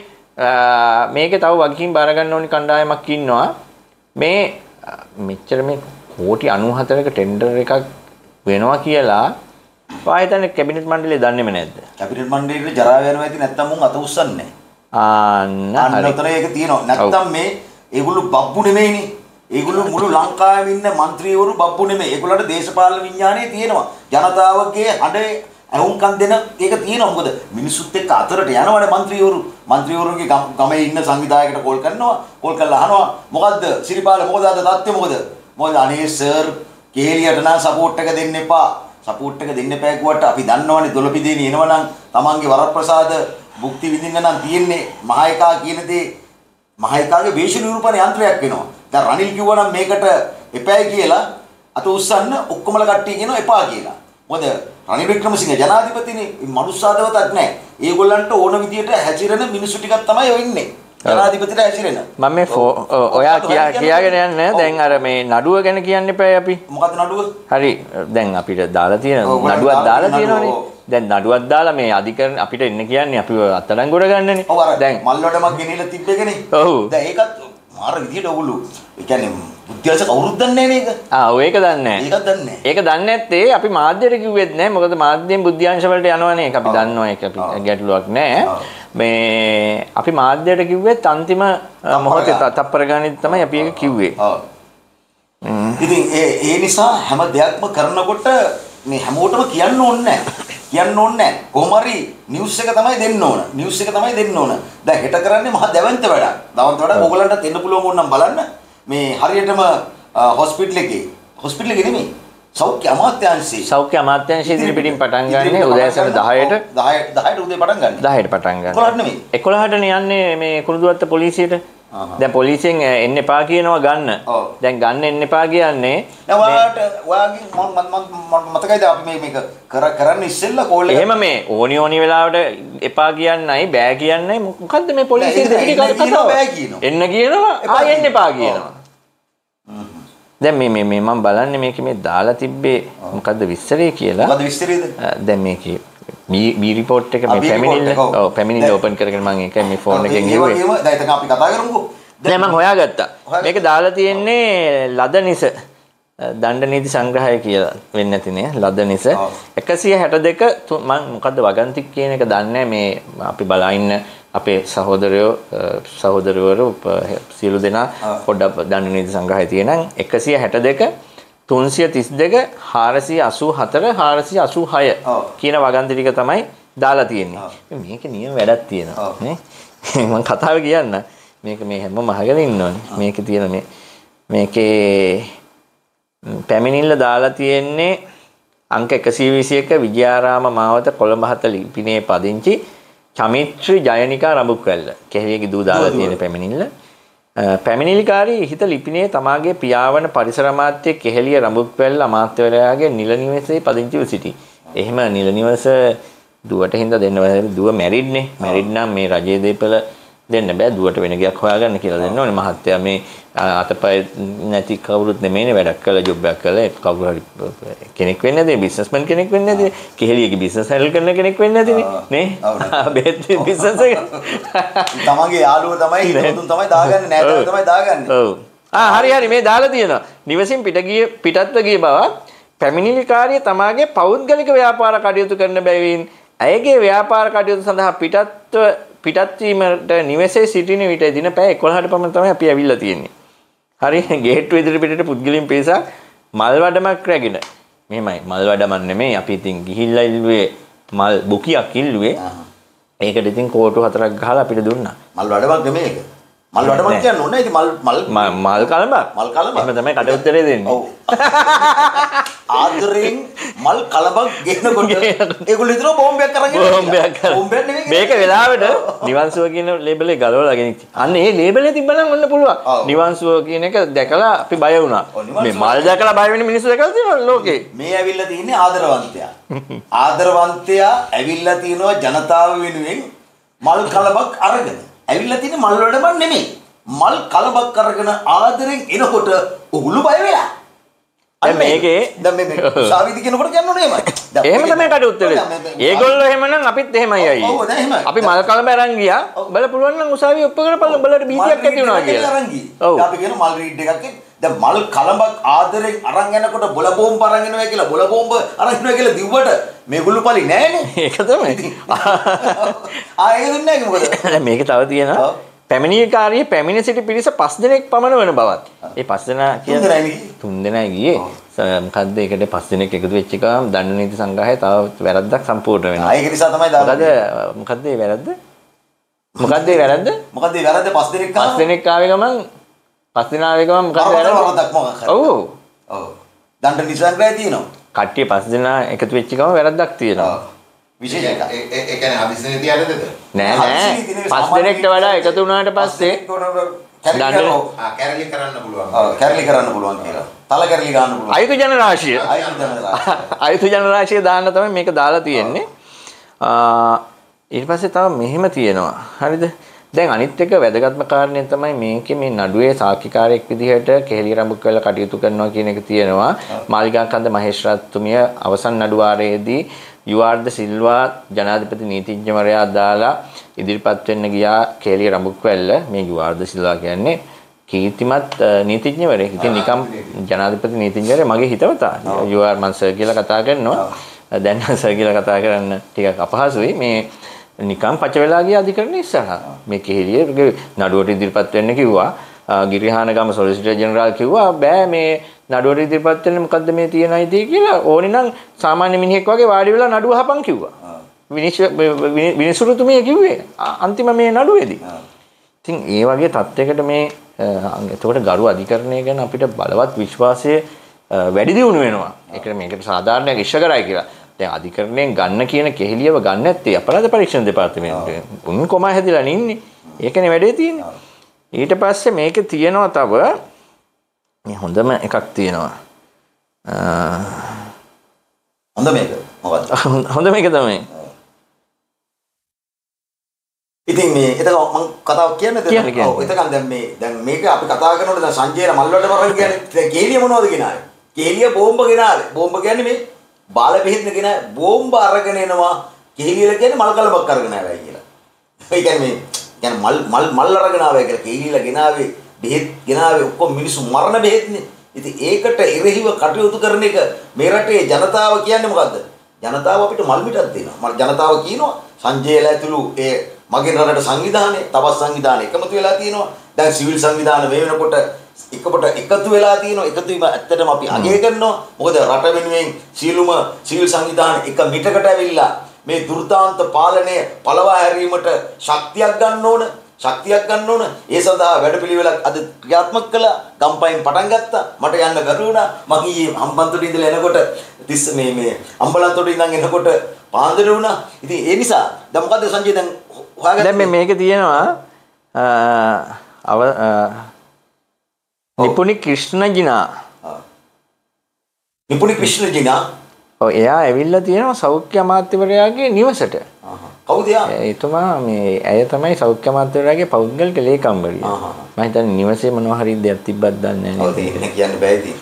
මේකේ තව වගකීම් බාර ගන්න ඕනි කණ්ඩායමක් ඉන්නවා. මේ මෙච්චර මේ කෝටි 94ක ටෙන්ඩර් එකක් වෙනවා කියලා වාහිතන්නේ කැබිනට් මණ්ඩලය දන්නේම නැද්ද? කැබිනට් මණ්ඩලයේ ජරා වෙනවා ඇති නැත්තම් මුන් අත උස්සන්නේ නැහැ. අන්න උතන ඒක තියෙනවා. නැත්තම් මේ ඒගොල්ලෝ බබ්බු නෙමෙයිනේ. ඒගොල්ලෝ මුළු ලංකාවෙම ඉන්න മന്ത്രിවරු බබ්බු නෙමෙයි. ඒගොල්ලන්ට දේශපාලන විඥානය තියෙනවා. ජනතාවගේ හඬේ අහුම්කම් දෙන ඒක තියෙනවා. මොකද මිනිස්සුත් එක්ක අතරට යනවනේ മന്ത്രിවරු. മന്ത്രിවරුන්ගේ ගමේ ඉන්න සංවිධායකට කෝල් කරනවා. කෝල් කරලා අහනවා මොකද්ද සිරිපාල මොකද අද තත්ත්වය මොකද? මොකද අනේ සර් කේලියට නම් සපෝට් එක දෙන්න එපා. සපෝට් එක දෙන්න එපා කිව්වට අපි දන්නවනේ දොළපිදේනි එනවනම් තමන්ගේ වරප්‍රසාද භුක්ති විඳින්න නම් තියෙන්නේ මහේකා කියන දේ මහේකාගේ වේශ නිරූපණ යන්ත්‍රයක් වෙනවා. දැන් රනිල් කිව්වනම් මේකට එපැයි කියලා අත උස්සන්න ඔක්කොමල කට්ටිය කියනවා එපා කියලා. මොකද රනිල් වික්‍රමසිංහ ජනාධිපතිනේ මනුස්සාදවතක් නැහැ. ඒගොල්ලන්ට ඕන විදියට හැසිරෙන මිනිස්සු ටිකක් තමයි ඔය ඉන්නේ. ජනාධිපතිට හැසිරෙන. මම මේ ඔයා කියාගෙන යන්නේ දැන් අර මේ නඩුව ගැන කියන්න එපායි අපි. මොකද්ද නඩුව? හරි. දැන් අපිට දාලා තියෙන නඩුවක් දාලා තියෙනවනේ. දැන් නඩුවක් දාලා මේ අධිකරණ අපිට එන්න කියන්නේ අපිව අත්අඩංගුවට ගන්නනේ. දැන් මල්වටමක් ගෙනිලා තිබ්බේකනේ. ඔව්. දැන් ඒකත් මාර විදියට ඔගොල්ලෝ ඒ කියන්නේ බුද්ධිවස කවුරුත් දන්නේ නැහැ නේද? ඔව් ඒක දන්නේ නැහැ. ඒකත් දන්නේ නැහැ. ඒක දන්නේ නැත්තේ අපි මාධ්‍යයට කිව්වෙත් නැහැ. මොකද මාධ්‍යයෙන් බුද්ධ්‍යාංශ වලට යනවනේ. ඒක අපි දන්නවා. ඒක අපි ගැටලුවක් නැහැ. මේ අපි මාධ්‍යයට කිව්වෙත් අන්තිම මොහොතේ තප්පර ගානේ තමයි අපි ඒක කිව්වේ. ඔව්. ඉතින් ඒ නිසා හැම දෙයක්ම කරනකොට මේ හැමෝටම කියන්න ඕනේ නැහැ. කියන්න ඕනේ නැහැ. කොහොම හරි නිවුස් එක තමයි දෙන්න ඕන. නිවුස් එක තමයි දෙන්න ඕන. දැන් හෙට කරන්නේ මහා දැවන්ත වැඩක්. දවන්ත වැඩක් ඕගලන්ට දෙන්න පුළුවන් ඕනම් බලන්න. මේ හරියටම හොස්පිටල් එකේ නෙමෙයි. සෞඛ්‍ය අමාත්‍යාංශයේ ඉදිරිපිටින් පටන් ගන්න උදෑසන 10ට 10ට උදේ පටන් ගන්න. 10ට පටන් ගන්න. 11ට නෙමෙයි. 11ටනේ යන්නේ මේ කුරුදුවත්ත පොලිසියට. දැන් පොලිසියෙන් එන්න එපා කියනවා ගන්න. දැන් ගන්න එන්න එපා කියන්නේ. දැන් ඔයාගේ මම මතකයිද අපි මේක කරන්න ඉස්සෙල්ලා කෝල් එක. එහෙම මේ ඕනි වෙලාවට එපා කියන්නයි බෑ කියන්නයි මොකද්ද මේ පොලිසිය දෙකේ කතාව? එන්න කියනවා ආයෙ එන්න එපා කියනවා. දැන් මේ මම බලන්නේ මේකේ මේ දාලා තිබ්බේ මොකද්ද විස්තරය කියලා. මොකද්ද විස්තරයද? දැන් මේකේ බී රිපෝට් එක මේ පැමිණිල්ල ඕපන් කරගෙන මම ඒකයි මේ ෆෝන් එකෙන් ගිහුවේ. දැන් ඒක අපි කතා කරමුකෝ. දැන් මම හොයාගත්තා. මේක දාලා තියෙන්නේ ලදනිස දණ්ඩ නීති සංග්‍රහය කියලා වෙන්නේ නැතිනේ. ලදනිස 162 මම මොකද්ද වගන්තික් කියන එක දන්නේ මේ අපි බලා ඉන්න අපේ සහෝදරවරු සියලු දෙනා පොඩ්ඩක් දණ්ඩ නීති සංග්‍රහය තියෙනම් 162 332 484 486 කියන වගන්ති ටික තමයි දාලා තියෙන්නේ. මේක නියම වැඩක් තියෙනවා නේ. මම කතාව කියන්න. මේක මේ හැමෝම අහගෙන ඉන්න ඕනේ. මේකේ තියෙන මේකේ පැමිණිල්ල දාලා තියෙන්නේ අංක 121 විජයාරාම මාවත කොළඹ 7 ලිපිනේ පදිංචි චමිත්‍රි ජයනිකා රඹුක්වැල්ල. කෙහෙලියගේ දූ දාලා තියෙන පැමිණිල්ල. පැමිණිලිකාරී හිත ලිපිනේ තමාගේ පියාවන පරිසර අමාත්‍ය කෙහෙලිය රඹුක්වැල්ල අමාත්‍යවරයාගේ නිල නිවසේ පදිංචිව සිටි. එහෙම නිල නිවස දුවට හින්දා දෙන්න බෑ. දුව මැරිඩ්නේ. මැරිඩ් නම් මේ රජයේ දීපල දෙන්න බෑ. දුවට වෙන ගයක් හොයාගන්න කියලා දෙන්න ඕනේ. මහත්තයා මේ අතපය නැති කවුරුත් නෙමෙයිනේ වැඩක් කළා ජොබ් එකක් කළා. කවුරු හරි කෙනෙක් වෙන්නේ නැති බිස්නස්මන් කෙනෙක් වෙන්නේ නැති. කෙහෙලියගේ බිස්නස් හැන්ඩල් කරන කෙනෙක් වෙන්නේ නැතිනේ. නේ? බෙහෙත් බිස්නස් එක. තමන්ගේ යාළුවෝ තමයි හිතවතුන් තමයි දාගන්නේ නෑදෑයෝ තමයි දාගන්නේ. ඔව්. හරි මේ දාලා තියෙනවා. නිවසින් පිටත්ව ගිය බව පැමිණිලිකාරිය තමාගේ පෞද්ගලික ව්‍යාපාර කටයුතු කරන බැවින් ඇයගේ ව්‍යාපාර කටයුතු සඳහා පිටත් වීමට නිවසේ සිටින විට දින පැය 11ට පමණ තමයි අපි ඇවිල්ලා තියෙන්නේ. හරි ගේට්ටුව ඉදිරිපිටට පුද්ගලයන් පිරිසක් මල් වඩමක් රැගෙන. මෙහෙමයි මල් වඩමක් නෙමෙයි අපි ඉතින් ගිහිල්ලා ඉල්ලුවේ මල් බුකියක් ඉල්ලුවේ. ඒකට ඉතින් කෝටු 4ක් ගහලා අපිට දුන්නා. මල් වඩමක් නෙමෙයි ඒක. මල් වඩමක් කියන්නේ ඕනේ ඉතින් මල් කලඹක්. මල් කලඹක්. එහෙම තමයි කට උත්තරේ දෙන්නේ. ඔව්. ආදරෙන් මල් කලඹක් ගෙනකොට ඒගොල්ලෝ හිතනවා බෝම්බයක් අරන් බෝම්බයක් නෙමෙයි. මේක වෙලාවට නිවන්සුව කියන ලේබල් එක ගලවලා ගෙනිච්චි. අන්න ඒ ලේබල් එක තිබ්බනම් ඔන්න පුළුවන්. නිවන්සුව කියන එක දැකලා අපි බය වුණා. මේ මල් දැකලා බය වෙන මිනිස්සු දැකලා තියෙනවා ලෝකේ. මේ ඇවිල්ලා තින්නේ ආදරවන්තයා. ආදරවන්තයා ඇවිල්ලා තිනවා ජනතාව වෙනුවෙන් මල් කලඹක් අරගෙන. ඇවිල්ලා තියෙන්නේ මල් වඩමක් නෙමෙයි. මල් කලබක් අරගෙන ආදරෙන් එනකොට උගුළු බය වෙලා. දැන් මේකේ දැන් මේ උසාවිදි කියනකොට කියන්නේ එහෙමයි. එහෙම තමයි කට උත්තරේ. ඒගොල්ලෝ එහෙමනම් අපිත් එහෙමයි අයියේ. ඔව් දැන් එහෙමයි. අපි මල් කලඹ අරන් ගියා. බල පුළුවන් නම් උසාවිය ඔප්පු කරපළ බලට බීතියක් ඇති වුණා කියලා. අරන් ගියේ. ඔව්. අපි කියන මල් රීඩ් එකක් දැන් මල් කලඹක් ආදරෙන් අරන් යනකොට බොල බෝම්බ අරන් එනවා කියලා බොල බෝම්බ අරන් එනවා කියලා දිව්වට මේගොල්ලු පලි නෑනේ. ඒක තමයි. ඒක දුන්නේ නැහැ මොකද? මේක තව තියෙනවා. පැමිණිලිකාරිය පැමිණ සිටි පිරිස 5 දෙනෙක් පමණ වන බවත්. ඒ 5 දෙනා කියන්නේ 3 දෙනා ගියේ. මොකද්ද ඒකට 5 දෙනෙක් එකතු වෙච්ච එකම දඬු නීති සංග්‍රහය තව වැරද්දක් සම්පූර්ණ වෙනවා. ඒක නිසා තමයි මොකද්ද ඒ වැරද්ද? මොකද්ද ඒ වැරද්ද? මොකද්ද ඒ වැරද්ද 5 දෙනෙක් ආවා? 5 දෙනෙක් ආවේ ගමන් 5 දෙනා ආවේ ගමන් මොකද්ද වැරද්ද? ඔව්. ඔව්. දඬු නීති සංග්‍රහය තියෙනවා. කට්ටිය 5 දෙනා එකතු වෙච්ච ගමන් වැරද්දක් තියෙනවා. විශේෂ එකක්. ඒ කියන්නේ හදිස්සියේ තියන්නද? නෑ 5 දෙනෙක්ට වඩා එකතු වුණාට පස්සේ කැරලි කරන්න පුළුවන්. ඔව් කැරලි කරන්න පුළුවන් කියලා. තල කැරලි ගන්න පුළුවන්. අයුතු ජනරාශිය. අයුතු ජනරාශිය දාන්න තමයි මේක දාලා තියෙන්නේ. ඊට පස්සේ තව මෙහෙම තියෙනවා. හරිද? දැන් අනිත් එක වැදගත්ම කාරණේ තමයි මේකේ මේ නඩුවේ සාක්ෂිකාරයෙක් විදිහට කෙහෙලි රඹුක් වෙලා කටයුතු කරනවා කියන එක තියෙනවා. මාලිගාකන්ද මහේස්ත්‍රාත්තුමිය අවසන් නඩු වාරයේදී යුආර් ද සිල්වා ජනාධිපති නීතිඥවරයා දාලා ඉදිරිපත් වෙන්න ගියා කෙහෙලි රඹුක් වැල්ල. මේ යුආර් ද සිල්වා කියන්නේ කීර්තිමත් නීතිඥවරයෙක්. ඉතින් නිකම් ජනාධිපති නීතිඥවරයා මගේ හිතවතා. යුආර් මං සර් කියලා කතා කරනවා. දැන් සර් කියලා කතා කරන්න ටිකක් අපහසුයි. මේ නිකම් පච වෙලා ගිය අධිකරණ ඉස්සරහා මේ කෙහෙලියගේ නඩුවට ඉදිරිපත් වෙන්න කිව්වා. ගිරිහානගම සොලිසිටර් ජෙනරාල් කිව්වා බෑ මේ නඩුවට ඉදිරිපත් වෙන්න මොකද්ද මේ තියෙන අයිතිය කියලා. ඕනේ නම් සාමාන්‍ය මිනිහෙක් වගේ වාඩි වෙලා නඩුව අහපන් කිව්වා. විනිසුරුතුමිය කිව්වේ අන්තිම මේ නඩුවේදී. ඉතින් ඒ වගේ තත්යකට මේ එතකොට ගරු අධිකරණය ගැන අපිට බලවත් විශ්වාසය වැඩි දියුණු වෙනවා. ඒකට මේකට සාධාරණයක් ඉෂ්ට කරයි කියලා. දැන් අධිකරණයෙන් ගන්න කියන කෙහෙලියව ගන්න නැත්තේ අපරාධ පරීක්ෂණ දෙපාර්තමේන්තුවේ. උන් කොමා හැදිලා ඉන්නේ. ඒකනේ වැඩේ තියෙන්නේ. ඊට පස්සේ මේකේ තියෙනවා තව මේ හොඳම එකක් තියෙනවා. හොඳ මේක මොකද්ද? හොඳ මේක තමයි. ඉතින් මේ එතකොට මම කතාවක් කියන්නද? ඔව් එතකන් දැන් මේක අපි කතා කරනකොට දැන් සංජයලා මල්වලට වරන් කියන්නේ දැන් කේලිය මොනවද ගෙනාවේ? කේලිය බෝම්බ ගෙනාවේ. බෝම්බ කියන්නේ මේ බාල බෙහෙත් ගෙන බෝම්බ අරගෙන එනවා. කෙහිලියල කියන්නේ මල් කලබක් අරගෙන ආවයි කියලා. ඒ කියන්නේ මල් අරගෙන ආවයි කියලා කෙහිලියල ගෙනාවේ බෙහෙත් ගෙනාවේ ඔක්කොම මිනිස්සු මරණ බෙහෙත්නේ. ඉතින් ඒකට එරෙහිව කටයුතු කරන එක මේ රටේ ජනතාව කියන්නේ මොකද්ද? ජනතාව අපිට මල් මිටක් දෙනවා. ජනතාව කියනවා සංජයලා ඇතුළු ඒ මගේ රටට සංවිධානය තවත් සංවිධාන එකතු වෙලා තියෙනවා. දැන් සිවිල් සංවිධාන මේ වෙනකොට එකතු වෙලා තියෙනවා. එකතු වීම ඇත්තටම අපි අගය කරනවා. මොකද රට වෙනුවෙන් සියලුම සිවිල් සංවිධාන එක මිටකට ඇවිල්ලා මේ දුර්දාන්ත පාලනය පළවා හැරීමට ශක්තියක් ගන්න ඕන. ඒ සඳහා වැඩපිළිවෙලක් අද ක්‍රියාත්මක කළා. ගම්පයින් පටන් ගත්තා. මට යන්න බැරි වුණා. මම ඊයේ හම්බන්තොට ඉඳලා එනකොට මේ අම්බලන්තොට ඉඳන් එනකොට පාන්දර වුණා. ඉතින් ඒ නිසා දැන් මොකද සංජය දැන් හොයාගත්තේ? දැන් මේක තියෙනවා නිපුණි ක්‍රිෂ්ණජිනා. නිපුණි ක්‍රිෂ්ණජිනා. ඔව් එයා ඇවිල්ලා තියෙනවා සෞඛ්‍ය අමාත්‍යවරයාගේ නිවසට. කවුද එයා? එතුමා මේ ඇය තමයි සෞඛ්‍ය අමාත්‍යවරයාගේ පෞද්ගලික ලේකම්වරිය. මම හිතන්නේ නිවසේ මොනවා හරි දෙයක් තිබ්බත් දන්නේ නැහැ. ඔව් ඒක කියන්න බෑ ඉතින්.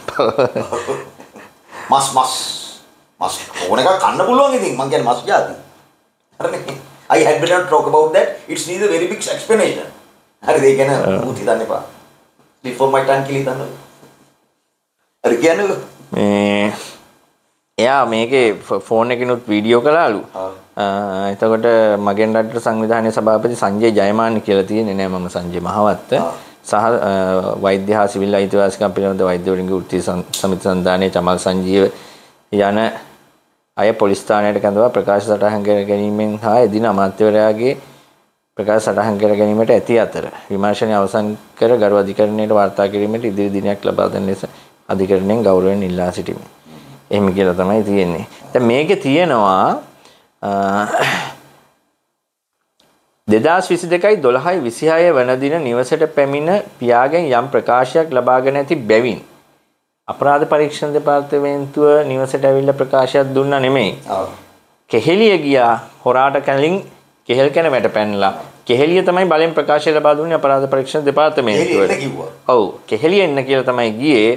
මස් ඕන එකක් කන්න පුළුවන් ඉතින් මං කියන්නේ මස් જાති. හරිනේ. I had better talk about that. It's need a very big explanation. හරිද? ඒ කියන්නේ මුත් හිතන්න එපා. Before my time කියලා හිතන්න. හරි කියන්නේ මේ එයා මේකේ ෆෝන් එකකිනුත් වීඩියෝ කළාලු. එතකොට මගෙන් රටට සංවිධානයේ සභාපති සංජය ජයමාන්න කියලා තියෙන්නේ නෑ මම සංජය මහවත්ත. සහ වෛද්‍ය හා සිවිල් අයිතිවාසිකම් පිළිබඳ වෛද්‍යවරුන්ගේ වෘත්තීය සමිති සන්ධානයේ චමල් සංජීව යන අය පොලිස් ස්ථානයට කැඳවා ප්‍රකාශ සටහන් කර ගැනීමෙන් හා එදින අමාත්‍යවරයාගේ ප්‍රකාශ සටහන් කර ගැනීමට ඇති අතර විමර්ශනය අවසන් කර ගරු අධිකරණයට වාර්තා කිරීමට ඉදිරි දිනයක් ලබා දෙන ලෙස අධිකරණයෙන් ගෞරවයෙන් ඉල්ලා සිටිමි. එහෙම කියලා තමයි තියෙන්නේ. දැන් මේකේ තියෙනවා 2022-12-26 වන දින නිවසට පැමිණ පියාගෙන් යම් ප්‍රකාශයක් ලබාගෙන ඇති බැවින් අපරාධ පරීක්ෂණ දෙපාර්තමේන්තුව නිවසට ඇවිල්ලා ප්‍රකාශයක් දුන්නා නෙමෙයි. කෙහෙලිය ගියා හොරාට කලින් කෙහෙල් කන වැට පැනලා කෙහෙලිය තමයි බලෙන් ප්‍රකාශය ලබා දුන්නේ අපරාධ පරීක්ෂණ දෙපාර්තමේන්තුවට. ඔව් කෙහෙලිය එන්න කියලා තමයි ගියේ.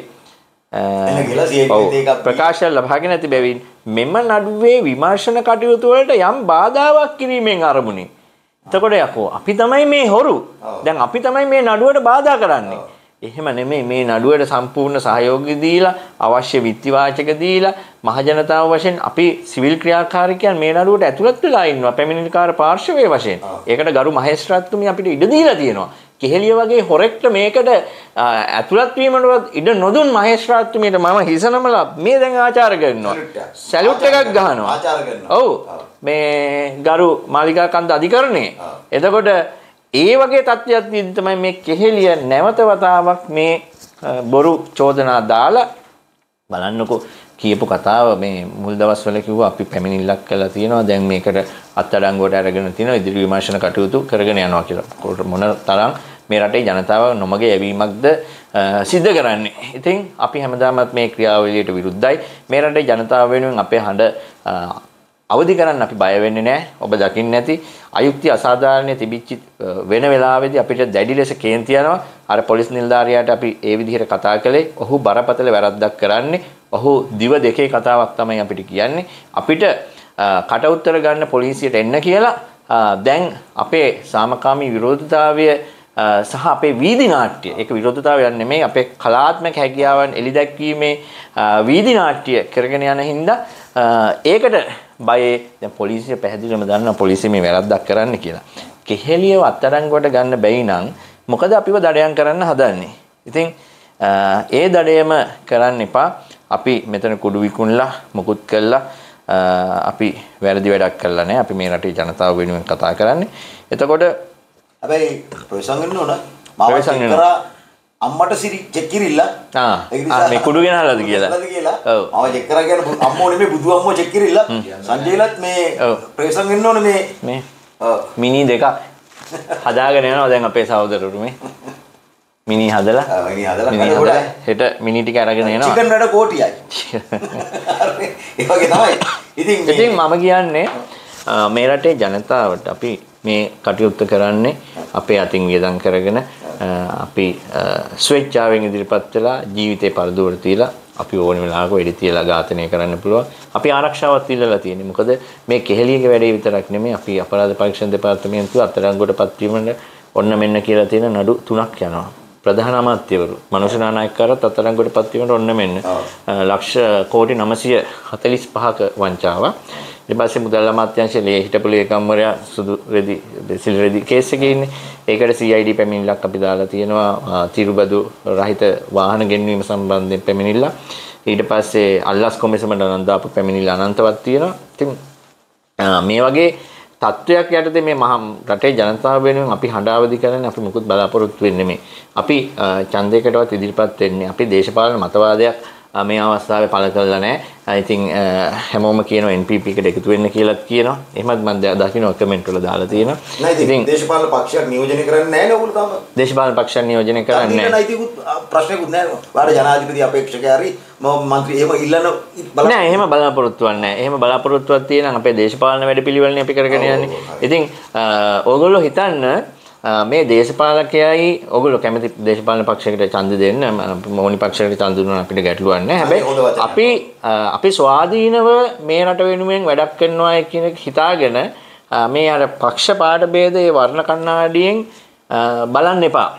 ප්‍රකාශය ලබාගෙන ඇති බැවින් මෙම නඩුවේ විමර්ශන කටයුතු වලට යම් බාධාවක් කිරීමෙන් අරමුණේ. එතකොට යකෝ අපි තමයි මේ හොරු. දැන් අපි තමයි මේ නඩුවට බාධා කරන්නේ. එහෙම නෙමෙයි මේ නඩුවට සම්පූර්ණ සහයෝගය දීලා අවශ්‍ය විත්තිවාචක දීලා මහ ජනතාව වශයෙන් අපි සිවිල් ක්‍රියාකාරිකයන් මේ නඩුවට ඇතුළත් වෙලා ඉන්නවා පැමිණිලිකාර පාර්ශවයේ වශයෙන්. ඒකට ගරු මහේස්ත්‍රාත්තුමිය අපිට ඉඩ දීලා තියෙනවා. කෙහෙලිය වගේ හොරෙක්ට මේකට ඇතුළත් වීමට ඉඩ නොදුන් මහේස්ත්‍රාත්තුමියට මම හිස නමලා මේ දැන් ආචාර කරනවා. සැලුට් එකක් ගහනවා. ආචාර කරනවා. ඔව්. මේ ගරු මාලිගා කන්ද අධිකරණයේ. එතකොට ඒ වගේ තත්ත්වයක් තියෙද්දි තමයි මේ කෙහෙලිය නැවත වතාවක් මේ බොරු චෝදනා දාලා බලන්නකෝ කියපු කතාව මේ මුල් දවස්වල කිව්වා අපි පැමිණිල්ලක් කළා තියෙනවා දැන් මේකට අත්අඩංගුවට අරගෙන තියෙනවා ඉදිරි විමර්ශන කටයුතු කරගෙන යනවා කියලා. මොන තරම් මේ රටේ ජනතාව නොමග යැවීමක්ද සිද්ධ කරන්නේ. ඉතින් අපි හැමදාමත් මේ ක්‍රියාවලියට විරුද්ධයි. මේ රටේ ජනතාව වෙනුවෙන් අපේ හඬ අවදි කරන්න අපි බය වෙන්නේ නැහැ. ඔබ දකින්න නැති අයුක්ති අසාධාරණ තිබිච්ච වෙන වෙලාවෙදී අපිට දැඩි ලෙස කේන්ති යනවා. අර පොලිස් නිලධාරියාට අපි ඒ විදිහට කතා කළේ. ඔහු බරපතල වැරද්දක් කරන්නේ. ඔහු දිව දෙකේ කතාවක් තමයි අපිට කියන්නේ. අපිට කට උත්තර ගන්න පොලිසියට එන්න කියලා දැන් අපේ සාමකාමී විරෝධතාවය සහ අපේ වීදි නාට්‍ය ඒක විරෝධතාවයක් නෙමෙයි අපේ කලාත්මක හැකියාවන් එළිදැක්වීමේ වීදි නාට්‍ය කරගෙන යන හින්දා ඒකට බයේ දැන් පොලිසිය පැහැදිලිවම දන්නවා පොලිසිය මේ වැරද්දක් කරන්න කියලා. කෙහෙලියව අත්අඩංගුවට ගන්න බැයි නම් මොකද අපිව දඩයන් කරන්න හදන්නේ. ඉතින් ඒ දඩයම කරන්න එපා. අපි මෙතන කුඩු විකුණලා මුකුත් කළා අපි වැරදි වැඩක් කළා නෑ. අපි මේ රටේ ජනතාව වෙනුවෙන් කතා කරන්නේ. එතකොට හැබැයි ප්‍රවේශම් වෙන්න ඕන. මාව චෙක් කරා අම්මට සිරි චෙක් කිරිල්ල. මේ කුඩු ගෙනහලාද කියලා. ඔව්. මාව චෙක් කරා කියන අම්මෝ නෙමෙයි බුදු අම්මෝ චෙක් කිරිල්ල. සංජයලත් මේ ප්‍රවේශම් වෙන්න ඕන මේ මිනි දෙකක් හදාගෙන යනවා දැන් අපේ සහෝදරවරු මේ. මිනි හදලා හෙට මිනි ටික අරගෙන එනවා. චිකන් වැඩ කෝටියයි. ඒ වගේ තමයි. ඉතින් මම කියන්නේ මේ රටේ ජනතාවට අපි මේ කටයුත්ත කරන්නේ අපේ අතින් වියදම් කරගෙන අපි ස්වේච්ඡාවෙන් ඉදිරිපත් වෙලා ජීවිතේ පරදුවට තියලා අපි ඕන වෙලාවක වෙඩි තියලා ඝාතනය කරන්න පුළුවන්. අපි ආරක්ෂාවක් තියලා තියෙන්නේ. මොකද මේ කෙහෙලියගේ වැඩේ විතරක් නෙමෙයි අපි අපරාධ පරීක්ෂණ දෙපාර්තමේන්තුව අත්අඩංගුවට පත්වීමට ඔන්න මෙන්න කියලා තියෙන නඩු 3ක් යනවා. ප්‍රධාන අමාත්‍යවරු මනෝජ නානායකකාරත් අත්අඩංගුවට පත්වීමට ඔන්න මෙන්න ලක්ෂ කෝටි 945ක වංචාවක්. ඊට පස්සේ මුදල් අමාත්‍යාංශයේ හිටපු ලේකම්වරයා සුදු රෙදි බෙසිල් රෙදි කේස් එකේ ඉන්නේ. ඒකට CID පැමිණිල්ලක් අපි දාලා තියෙනවා තිරුබදු රහිත වාහන ගෙන්වීම සම්බන්ධයෙන් පැමිණිල්ල. ඊට පස්සේ අල්ලස් කොමිසමට අනන්දාපු පැමිණිල්ල අනන්තවත් තියෙනවා. ඉතින් මේ වගේ තත්වයක් යටතේ මේ මහා රටේ ජනතාව වෙනුවෙන් අපි හඬ අවදි කරන්නේ අපි මුකුත් බලාපොරොත්තු වෙන්නේ නෙමෙයි. අපි ඡන්දයකටවත් ඉදිරිපත් වෙන්නේ අපි දේශපාලන මතවාදයක් මේ අවස්ථාවේ පළ කළා නැහැ. ඉතින් හැමෝම කියනවා NPP එකට එකතු වෙන්න කියලාත් කියනවා. එහෙමත් මම දකින්න කමෙන්ට් වල දාලා තියෙනවා. ඉතින් දේශපාලන පක්ෂයක් නියෝජනය කරන්නේ නැහැ නේ ඔයගොල්ලෝ තාම. දේශපාලන පක්ෂයක් නියෝජනය කරන්නේ නැහැ. නයිතිකුත් ප්‍රශ්නකුත් නැහැ. වාර ජනාධිපති අපේක්ෂකයා හරි මන්ත්‍රී එහෙම ඉල්ලන නෑ එහෙම බලාපොරොත්තුවක් නැහැ. එහෙම බලාපොරොත්තුවක් තියෙනම් අපේ දේශපාලන වැඩපිළිවෙලනේ අපි කරගෙන යන්නේ. ඉතින් ඕගොල්ලෝ හිතන්න මේ දේශපාලකයයි ඔයගොල්ලෝ කැමති දේශපාලන පක්ෂයකට ඡන්ද දෙන්න මොනි පක්ෂයකට ඡන්ද දුන්නා අපිට ගැටලුවක් නැහැ. හැබැයි අපි ස්වාධීනව මේ රට වෙනුවෙන් වැඩක් කරනවා කියන එක හිතාගෙන මේ අර පක්ෂ පාට ભેදයේ වර්ණ කණ්ණාඩියෙන් බලන්න එපා.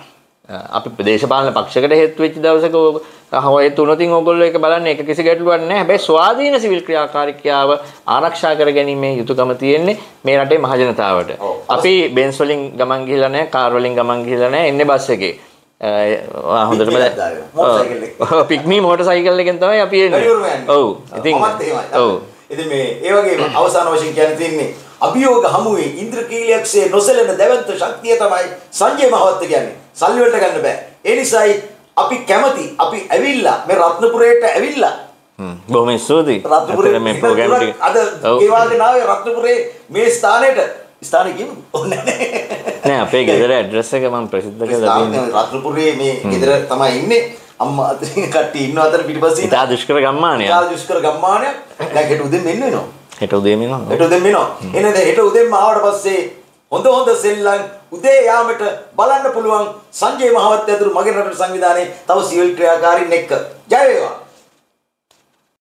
අපි දේශපාලන පක්ෂයකට හේතු වෙච්ච දවසක හොය තුනකින් ඕගොල්ලෝ එක බලන්නේ ඒක කිසි ගැටලුවක් නැහැ. හැබැයි ස්වාධීන සිවිල් ක්‍රියාකාරීත්වය ආරක්ෂා කර ගැනීමේ යුතුකම තියෙන්නේ මේ රටේ මහ ජනතාවට. අපි බෙන්ස් වලින් ගමන් ගිහිල්ලා නැහැ, කාර් වලින් ගමන් ගිහිල්ලා නැහැ, එන්නේ බස් එකේ. හොඳටම පික්මී මෝටර් සයිකල් එකෙන් තමයි අපි එන්නේ. ඔව්. ඉතින් ඔව්. ඉතින් මේ ඒ වගේම අවසාන වශයෙන් කියන්න තියෙන්නේ අභියෝග හමුවේ ඉන්ද්‍රකීලයක්සේ නොසැලෙන දැවැන්ත ශක්තිය තමයි සංජය මහවත්ත කියන්නේ. සල්ලි වලට ගන්න බෑ. ඒ නිසායි අපි කැමති අපි ඇවිල්ලා මේ රත්නපුරයට ඇවිල්ලා බොහොම ස්තුතියි. රත්නපුරේ මේ ප්‍රෝග්‍රෑම් එක අද ගෙවාගෙන ආවේ රත්නපුරේ මේ ස්ථානෙට ස්ථානෙ කියමු ඕනේ නෑ අපේ ගෙදර ඇඩ්‍රස් එක මම ප්‍රසිද්ධ කරලා තියෙනවා. රත්නපුරේ මේ ගෙදර තමයි ඉන්නේ. අම්මා අතරින් කට්ටිය ඉන්න අතර පිටිපස්සේ ඉතා දුෂ්කර ගම්මානයක්. ඉතා දුෂ්කර ගම්මානයක්. දැන් හෙට උදෙන් මෙන්න වෙනවා. හෙට උදේම එනවා. හෙට උදෙන් මෙනවා. එහෙනම් හෙට උදෙන්ම ආවට පස්සේ හොඳ සෙල්ලම් උදේ යාමට බලන්න පුළුවන් සංජය මහවත්ත ඇතුළු මගේ රටේ සංවිධානයේ තව සිවිල් ක්‍රියාකාරීන් එක්ක. ජය වේවා.